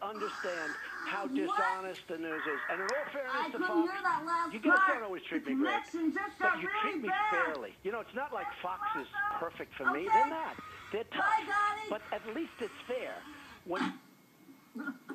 understand how dishonest the news is. And in all fairness to couldn't Fox, hear that last you guys part. don't always treat The me great, connection just but got you really treat me bad. fairly. You know, it's not like Fox is perfect for me. Okay. They're not. They're tough. Bye, Donnie. But at least it's fair. When